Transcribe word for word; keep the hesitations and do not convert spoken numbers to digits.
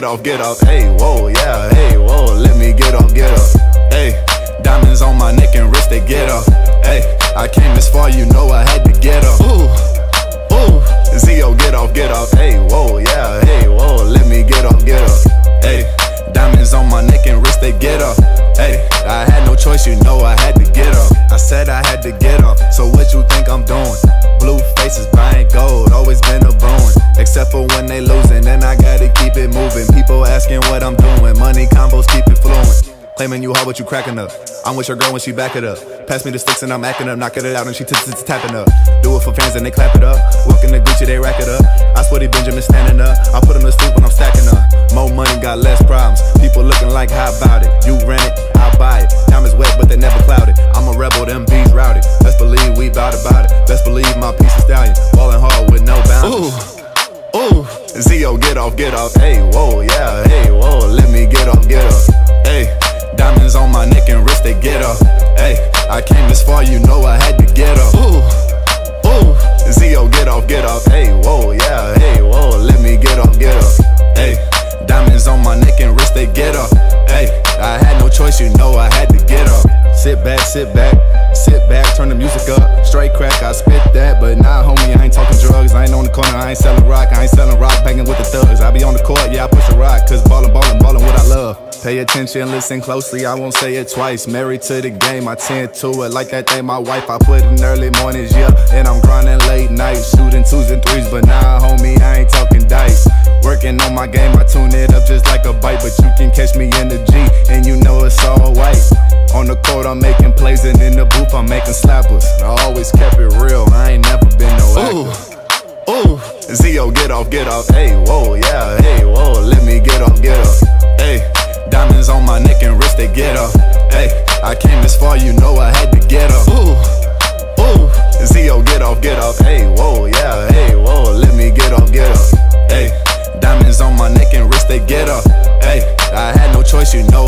off, get off. Hey, whoa, yeah, hey, whoa, let me get off, get off. Hey, diamonds on my neck and wrist, they get off. Hey, I came this far, you know I had to get off. Ooh, ooh, Z-O, get off, get off. Hey, whoa, yeah, hey, whoa, let me get off, get off. Hey, diamonds on my neck and wrist, they get off. Hey, I had no choice, you know I had to get off. I said I had to get off, so what you think I'm doing? Blue faces buying gold, always been a bone. Except for when they losing, and I gotta keep it moving. People asking what I'm doing, money combos keep it flowing. Claiming you hard, but you cracking up. I'm with your girl when she back it up. Pass me the sticks and I'm acting up, knocking it out and she t t t tapping up. Do it for fans and they clap it up. Walking the Gucci, they rack it up. I sweaty Benjamin standing up. I put them to sleep when I'm stacking up. More money, got less problems. People looking like, how about it? You rent it, I'll buy it. Time is wet, but they never clouded. I'm a rebel, them bees routed. Best believe we bout about it. Best believe my piece of stallion. Ballin' hard with no boundaries. Ooh, ooh, Z-O, get off, get off. Hey, whoa, yeah, hey, whoa, let me get off, get off. Hey, diamonds on my neck and wrist, they get off. Hey, I came this far, you know I had to get off. Ooh, ooh, Z-O, get off, get off. Hey, whoa, yeah, hey, whoa, let me get off, get off. Hey, diamonds on my neck and wrist, they get off. Hey, I had no choice, you know I had to get off. Sit back, sit back, sit back, turn the music up. Straight crack, I spit that, but nah, homie, I ain't talking drugs. I ain't on the corner, I ain't selling rock. I ain't selling rock, banging with the thugs. I be on the court, yeah, I push a rock, cause ballin', ballin', ballin' what I love. Pay attention, listen closely, I won't say it twice. Married to the game, I tend to it like that thing my wife. I put in early mornings, yeah, and I'm grinding late nights. Shooting twos and threes, but nah, homie, I ain't talking dice. Working on my game, I tune it up just like a bite. But you can catch me in the G, and you know it's all white. On the court, I'm making plays, and in the booth, I'm making slappers. I always kept it real, I ain't never been no actor. Ooh, ooh, Z-O, get off, get off. Hey, whoa, yeah, hey, whoa, let me get off, get off. Hey, diamonds on my neck and wrist, they get off. Hey, I came this far, you know I had to get off. Ooh, ooh, Z-O, get off, get off. Hey, whoa, yeah, hey, whoa, let me get off, get off. Hey, diamonds on my neck and wrist, they get off. Hey, I had no choice, you know